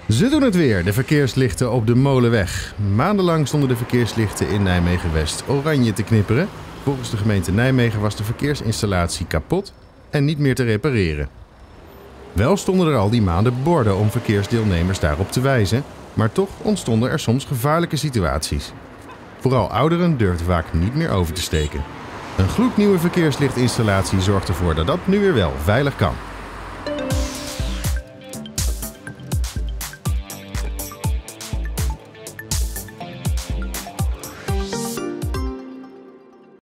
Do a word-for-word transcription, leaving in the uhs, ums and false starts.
Ze doen het weer, de verkeerslichten op de Molenweg. Maandenlang stonden de verkeerslichten in Nijmegen-West oranje te knipperen. Volgens de gemeente Nijmegen was de verkeersinstallatie kapot en niet meer te repareren. Wel stonden er al die maanden borden om verkeersdeelnemers daarop te wijzen, maar toch ontstonden er soms gevaarlijke situaties. Vooral ouderen durfden vaak niet meer over te steken. Een gloednieuwe verkeerslichtinstallatie zorgt ervoor dat dat nu weer wel veilig kan.